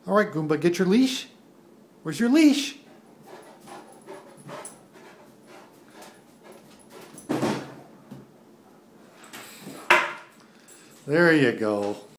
All right, Goomba, get your leash. Where's your leash? There you go.